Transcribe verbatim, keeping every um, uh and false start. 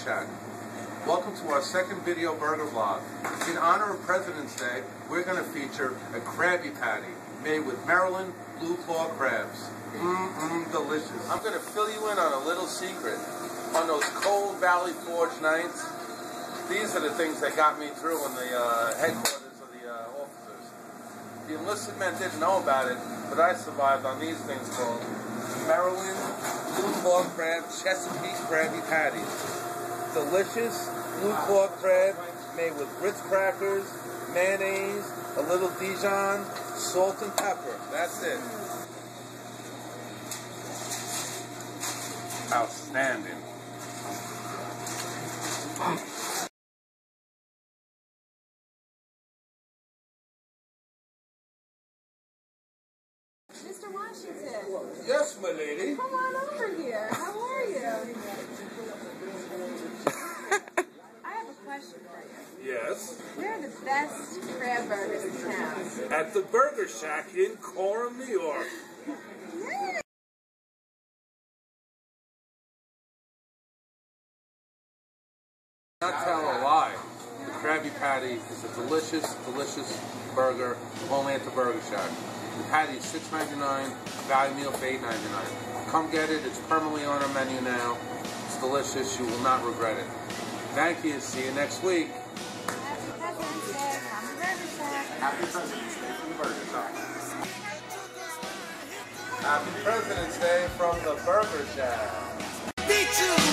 Shack. Welcome to our second video burger vlog. In honor of President's Day, we're going to feature a Krabby Patty made with Maryland Blue Claw crabs. Mmm, delicious. I'm going to fill you in on a little secret. On those cold Valley Forge nights, these are the things that got me through in the uh, headquarters of the uh, officers. The enlisted men didn't know about it, but I survived on these things called Maryland Blue Claw Crab Chesapeake Krabby Patties. Delicious blue claw crab made with Ritz crackers, mayonnaise, a little Dijon, salt and pepper. That's it. Outstanding. Mister Washington. Yes, my lady. Come on over here. How are you? I have a question for you. Yes. Where are the best crab burgers in town? At the Burger Shack in Coram, New York. Yeah. Not tell a lie. The Krabby Patty is a delicious, delicious burger only at the Burger Shack. The patty is six ninety-nine, value meal for eight ninety-nine. Come get it. It's permanently on our menu now. It's delicious. You will not regret it. Thank you. See you next week. Happy President's Day from the Burger Shack. Happy President's Day from the Burger Shack. Happy President's Day from the Burger Shack. Me too.